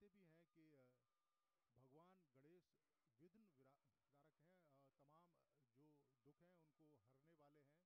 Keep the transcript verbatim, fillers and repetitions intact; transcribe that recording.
कहते भी हैं कि अ, भगवान गणेश विघ्न विरा- विदारक हैं, अ, तमाम अ, जो दुख हैं उनको हरने वाले हैं।